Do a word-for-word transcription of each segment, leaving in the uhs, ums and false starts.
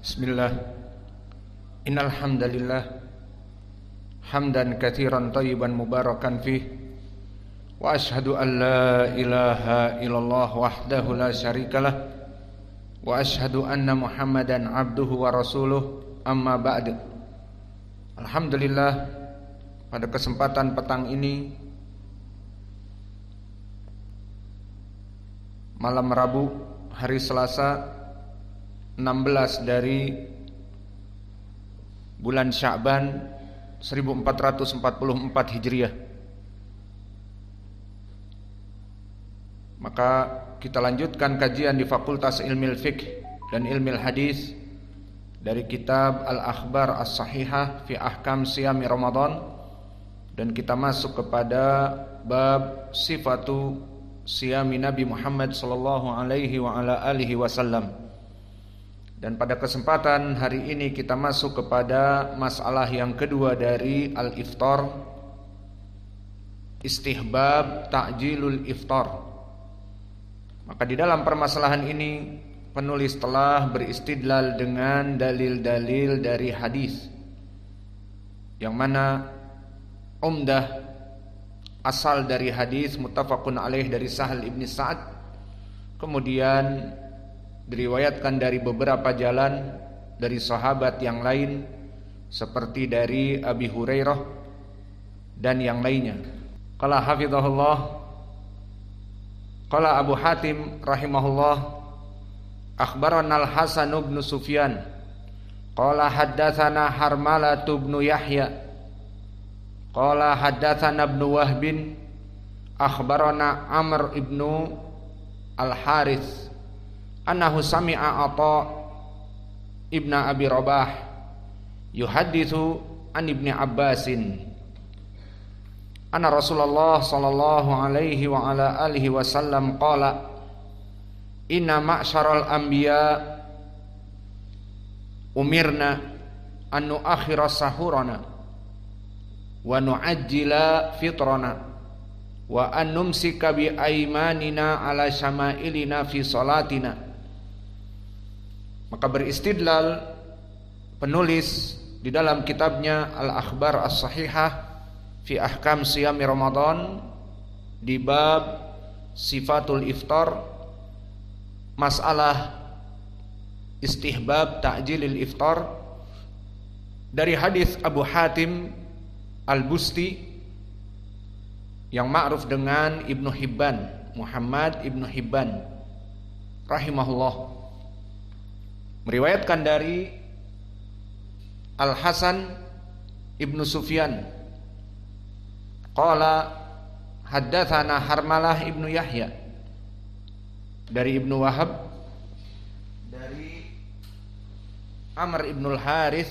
Bismillah. Innal hamdalillah hamdan katsiran thayyiban mubarakan fih wa asyhadu an la ilaha illallah wahdahu la syarikalah wa asyhadu anna Muhammadan abduhu wa rasuluh amma ba'du. Alhamdulillah, pada kesempatan petang ini malam Rabu hari Selasa enam belas dari bulan Sya'ban seribu empat ratus empat puluh empat Hijriah. Maka kita lanjutkan kajian di Fakultas Ilmil Fiqh dan Ilmil Hadis dari kitab Al-Akhbar As-Sahihah fi Ahkam Siyami Ramadan, dan kita masuk kepada bab sifatu siyami Nabi Muhammad sallallahu alaihi wa ala alihi wasallam. Dan pada kesempatan hari ini kita masuk kepada masalah yang kedua dari al-iftar, istihbab ta'jilul iftar. Maka di dalam permasalahan ini penulis telah beristidlal dengan dalil-dalil dari hadis, yang mana umdah asal dari hadis muttafaqun alaih dari Sahal ibn Sa'ad, kemudian diriwayatkan dari beberapa jalan dari sahabat yang lain seperti dari Abi Hurairah dan yang lainnya. Qala hafizahullah, qala Abu Hatim rahimahullah, akhbarana Al-Hasan bin Sufyan qala haddatsana Harmalah bin Yahya qala haddatsana Ibnu Wahb akhbarana Amr ibn Al-Harits annahu sami'a Atha ibna Abi Rabah yuhadditsu an Ibni Abbasin anna Rasulullah sallallahu alaihi wa ala alihi wasallam qala inna ma'syaral anbiya umirna an nu'akhira sahurana wa nu'ajjila fitrana wa an numsika bi aymanina ala syama'ilina fi salatina. Maka beristidlal penulis di dalam kitabnya Al-Akhbar As-Sahihah fi Ahkam Siyami Ramadan di bab sifatul iftar, masalah istihbab ta'jilil iftar, dari hadis Abu Hatim Al-Busti yang ma'ruf dengan Ibnu Hibban, Muhammad Ibnu Hibban rahimahullah, meriwayatkan dari Al-Hasan Ibnu Sufyan qala haddatsana Harmalah Ibnu Yahya, dari Ibnu Wahab, dari Amr Ibnul Harits,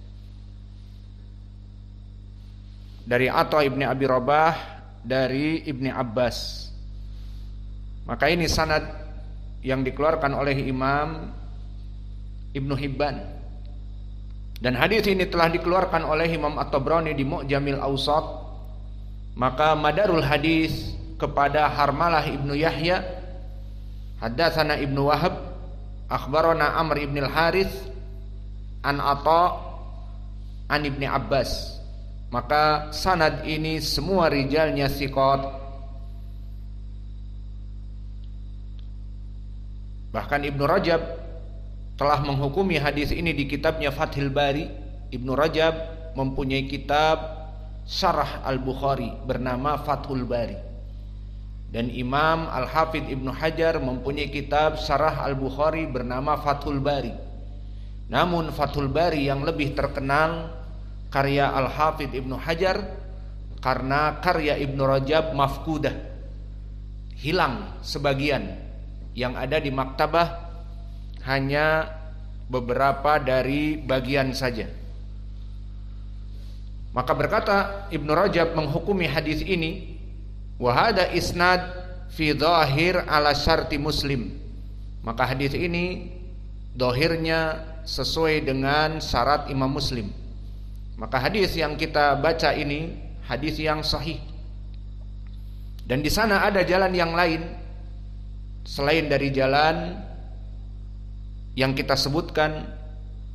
dari Atha ibni Abi Rabah, dari Ibni Abbas. Maka ini sanad yang dikeluarkan oleh Imam Ibnu Hibban, dan hadis ini telah dikeluarkan oleh Imam At-Tabrani di Mu'jamil Awsat. Maka madarul hadis kepada Harmalah Ibnu Yahya, haddatsana Ibnu Wahab akhbarana Amr ibn al-Harits an Atha an Ibni Abbas. Maka sanad ini semua rijalnya thiqat. Bahkan Ibnu Rajab telah menghukumi hadis ini di kitabnya Fathul Bari. Ibnu Rajab mempunyai kitab Syarah Al-Bukhari bernama Fathul Bari, dan Imam Al-Hafidh Ibnu Hajar mempunyai kitab Syarah Al-Bukhari bernama Fathul Bari. Namun Fathul Bari yang lebih terkenal karya Al-Hafidh Ibnu Hajar, karena karya Ibnu Rajab mafkudah, hilang sebagian, yang ada di maktabah hanya beberapa dari bagian saja. Maka berkata Ibnu Rajab menghukumi hadis ini, wa hada isnad fi dhahir ala syarti Muslim. Maka hadis ini dhahirnya sesuai dengan syarat Imam Muslim. Maka hadis yang kita baca ini hadis yang sahih. Dan di sana ada jalan yang lain selain dari jalan yang kita sebutkan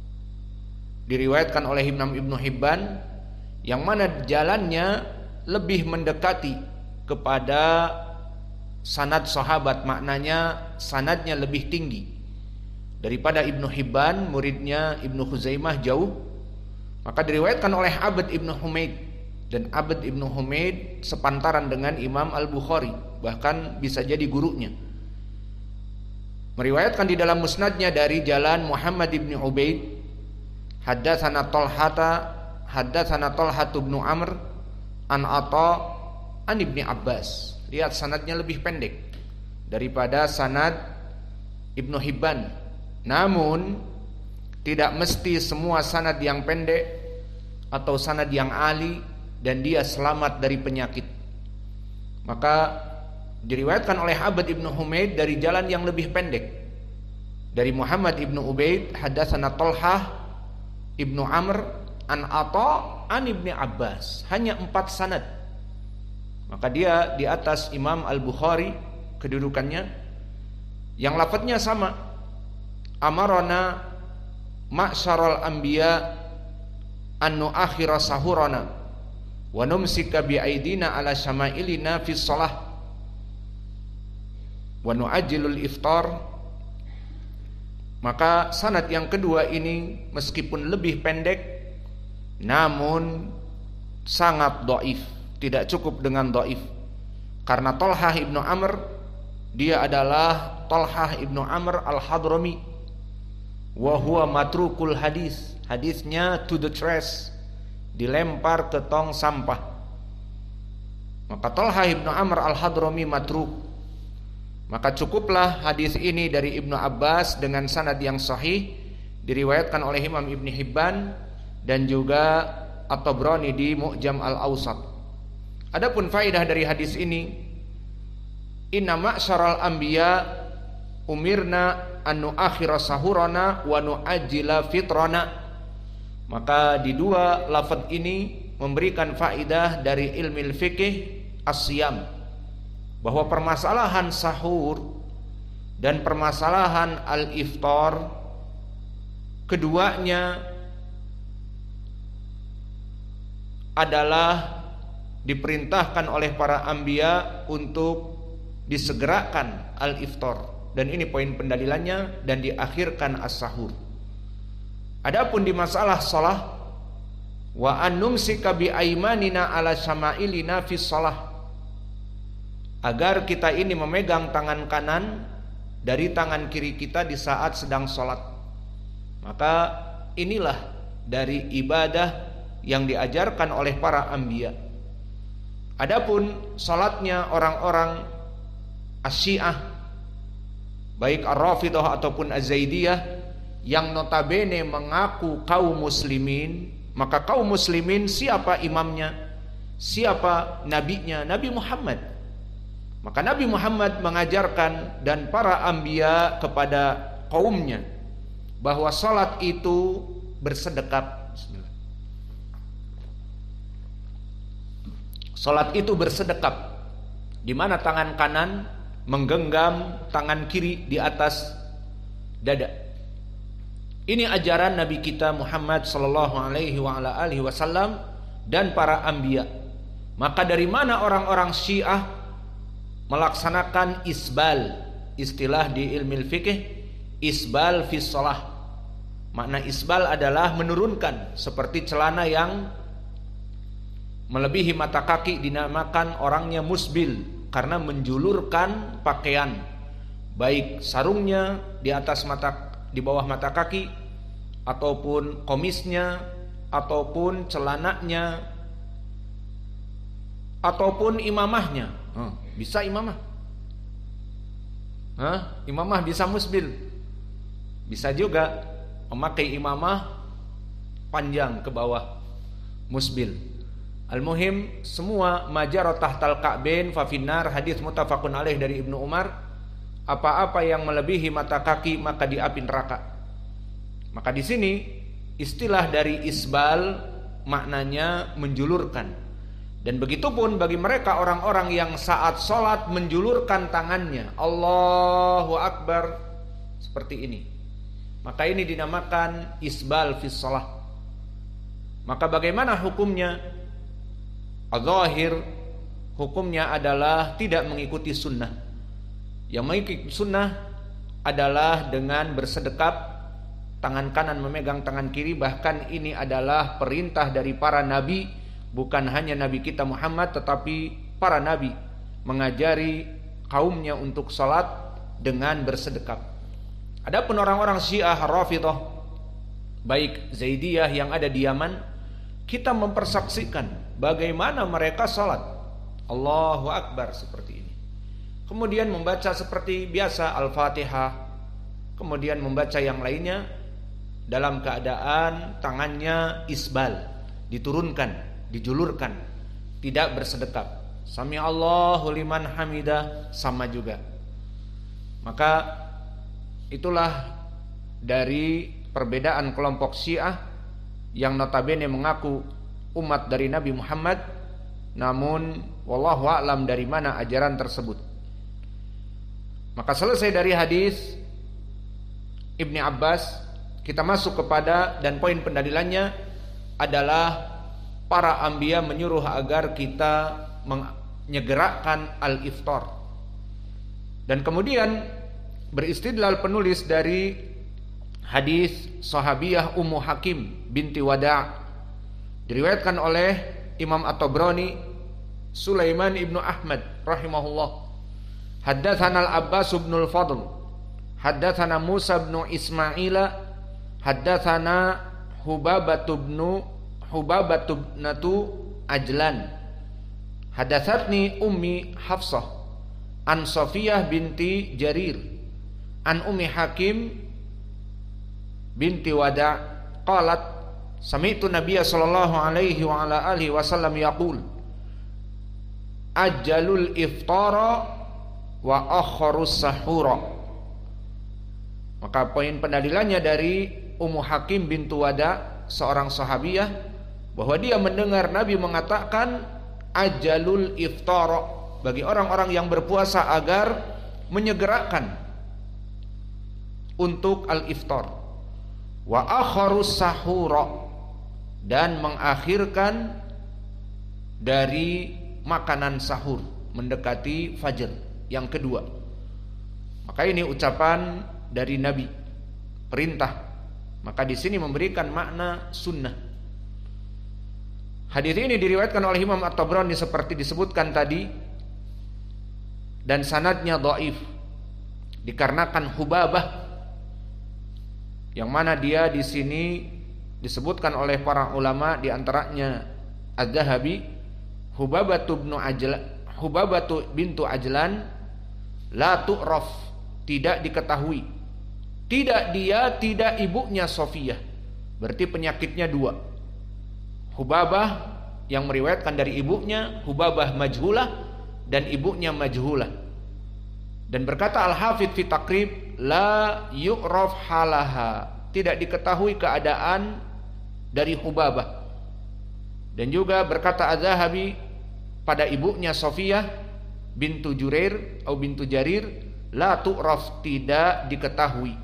diriwayatkan oleh Imam Ibnu Hibban, yang mana jalannya lebih mendekati kepada sanad sahabat, maknanya sanadnya lebih tinggi daripada Ibnu Hibban, muridnya Ibnu Khuzaimah jauh. Maka diriwayatkan oleh Abd Ibnu Humaid, dan Abd Ibnu Humaid sepantaran dengan Imam Al-Bukhari, bahkan bisa jadi gurunya. Meriwayatkan di dalam musnadnya dari jalan Muhammad ibn Ubaid, haddatsana Talhata haddatsana Talhatu bin Amr an Atha an Ibni Abbas. Lihat sanadnya lebih pendek daripada sanad Ibnu Hibban. Namun tidak mesti semua sanad yang pendek atau sanad yang ali dan dia selamat dari penyakit. Maka diriwayatkan oleh Abd Ibnu Humaid dari jalan yang lebih pendek dari Muhammad ibnu Ubaid, haddatsana Talhah ibnu Amr an Atha an Ibni Abbas. Hanya empat sanad, maka dia di atas Imam Al-Bukhari kedudukannya. Yang lafadznya sama, amarona ma'syaral anbiya an nu'akhira sahurana wa numsika bi aidina ala syama'ilina fi shalah wa nu'ajjilul iftar. Maka sanad yang kedua ini meskipun lebih pendek namun sangat dhaif, tidak cukup dengan dhaif, karena Talhah ibnu Amr dia adalah Talhah ibnu Amr al-Hadrami, wa huwa matrukul hadis, hadisnya to the trash, dilempar ke tong sampah. Maka Talhah ibnu Amr al-Hadrami matruk. Maka cukuplah hadis ini dari Ibnu Abbas dengan sanad yang sahih, diriwayatkan oleh Imam Ibnu Hibban dan juga At-Tabrani di Mu'jam Al-Awsat. Adapun faedah dari hadis ini, inna ma'syaral anbiya umirna an nu'akhira sahurana wa nu'ajjila fitrana. Maka di dua lafaz ini memberikan faedah dari ilmu fikih as-siyam, bahwa permasalahan sahur dan permasalahan al-iftar keduanya adalah diperintahkan oleh para anbiya untuk disegerakan al-iftar, dan ini poin pendalilannya, dan diakhirkan as-sahur. Adapun di masalah shalah, wa an numsika bi aimanina ala syama'ilina fi shalah, agar kita ini memegang tangan kanan dari tangan kiri kita di saat sedang sholat. Maka inilah dari ibadah yang diajarkan oleh para anbiya. Adapun sholatnya orang-orang Asy-Syiah, baik Ar-Rafidhah ataupun Az-Zaidiyah, yang notabene mengaku kaum muslimin, maka kaum muslimin siapa imamnya? Siapa nabinya? Nabi Muhammad. Maka Nabi Muhammad mengajarkan dan para anbiya kepada kaumnya bahwa salat itu bersedekap. Salat itu bersedekap, di mana tangan kanan menggenggam tangan kiri di atas dada. Ini ajaran Nabi kita Muhammad sallallahu alaihi wa ala alihi wasallam dan para anbiya. Maka dari mana orang-orang Syiah melaksanakan isbal? Istilah di ilmu fikih, isbal fi shalah. Makna isbal adalah menurunkan, seperti celana yang melebihi mata kaki dinamakan orangnya musbil, karena menjulurkan pakaian, baik sarungnya di atas mata, di bawah mata kaki, ataupun komisnya, ataupun celananya, ataupun imamahnya. Hmm, bisa imamah, Hah? Imamah bisa musbil, bisa juga memakai imamah panjang ke bawah, musbil. Al-muhim, semua majarot tahtal ka'bain fa finnar, hadis muttafaqun alaih dari Ibnu Umar. Apa-apa yang melebihi mata kaki maka di api neraka. Maka di sini istilah dari isbal maknanya menjulurkan. Dan begitu pun bagi mereka orang-orang yang saat sholat menjulurkan tangannya, Allahu Akbar, seperti ini. Maka ini dinamakan isbal fi shalah. Maka bagaimana hukumnya? Al-zahir, hukumnya adalah tidak mengikuti sunnah. Yang mengikuti sunnah adalah dengan bersedekap, tangan kanan memegang tangan kiri. Bahkan ini adalah perintah dari para nabi, bukan hanya nabi kita Muhammad, tetapi para nabi mengajari kaumnya untuk salat dengan bersedekap. Adapun orang-orang Syiah Rafidhah, baik Zaidiyah yang ada di Yaman, kita mempersaksikan bagaimana mereka salat Allahu Akbar seperti ini, kemudian membaca seperti biasa Al-Fatihah, kemudian membaca yang lainnya dalam keadaan tangannya isbal, diturunkan, dijulurkan, tidak bersedekap. Sami Allahu liman hamidah, sama juga. Maka itulah dari perbedaan kelompok Syiah yang notabene mengaku umat dari Nabi Muhammad, namun wallahu a'lam dari mana ajaran tersebut. Maka selesai dari hadis Ibni Abbas, kita masuk kepada, dan poin pendalilannya adalah para anbiya menyuruh agar kita menyegerakan al-iftar. Dan kemudian beristidlal penulis dari hadis sahabiyah Ummu Hakim binti Wada', diriwayatkan oleh Imam At-Tabrani, Sulaiman ibnu Ahmad rahimahullah. Haddatsana Al-Abbas ibn Al-Fadl, haddatsana Musa ibn Ismaila, haddatsana Hubabah ibn Hubabah ibnatu Ajlan, haddatsatni Ummi Hafsah an Safiyah binti Jarir an Ummi Hakim binti Wada' qalat sami'tu Nabiyya sallallahu alaihi wa ala alihi wasallam yaqul ajjalul iftara wa akharus sahura. Maka poin pendalilannya dari Ummu Hakim bintu Wada', seorang sahabiyah, bahwa dia mendengar Nabi mengatakan ajalul iftara, bagi orang-orang yang berpuasa agar menyegerakan untuk al-iftar, wa akharus sahura, dan mengakhirkan dari makanan sahur mendekati fajar yang kedua. Maka ini ucapan dari Nabi, perintah. Maka di sini memberikan makna sunnah. Hadis ini diriwayatkan oleh Imam At-Tabrani seperti disebutkan tadi, dan sanadnya dhaif dikarenakan Hubabah, yang mana dia di sini disebutkan oleh para ulama, di antaranya Az-Zahabi, Hubabah bin Ajlan, Hubabah bintu Ajlan la tu'raf, tidak diketahui. Tidak dia, tidak ibunya Safiyah. Berarti penyakitnya dua. Hubabah yang meriwayatkan dari ibunya, Hubabah majhulah, dan ibunya majhulah. Dan berkata Al-Hafidz fi Taqrib, la yu'raf halaha, tidak diketahui keadaan dari Hubabah. Dan juga berkata Az-Zahabi pada ibunya Safiyah bintu Jurair atau bintu Jarir, la tu'raf, tidak diketahui.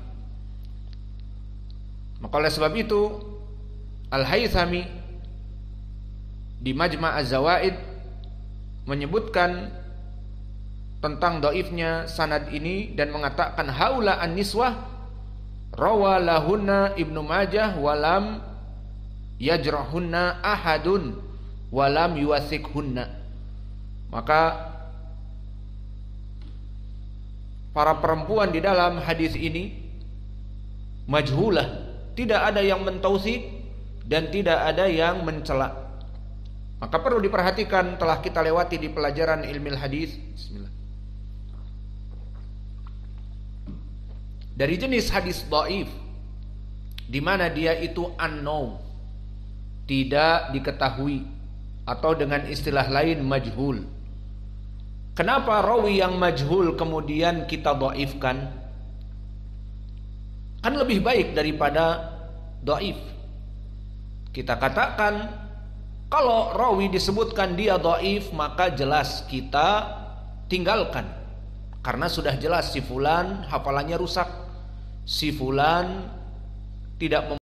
Maka oleh sebab itu Al-Haythami di Majma' Az-Zawaid menyebutkan tentang dhaifnya sanad ini dan mengatakan haula an-niswah rawa lahunna Ibnu Majah walam yajrahunna ahadun walam yuwathiqhunna. Maka para perempuan di dalam hadis ini majhulah, tidak ada yang mentautsik dan tidak ada yang mencela. Maka perlu diperhatikan, telah kita lewati di pelajaran ilmu hadis. Bismillah. Dari jenis hadis dhaif, di mana dia itu unknown, tidak diketahui, atau dengan istilah lain majhul. Kenapa rawi yang majhul kemudian kita dhaifkan? Kan lebih baik daripada dhaif. Kita katakan kalau rawi disebutkan dia dhaif, maka jelas kita tinggalkan, karena sudah jelas si fulan hafalannya rusak, si fulan tidak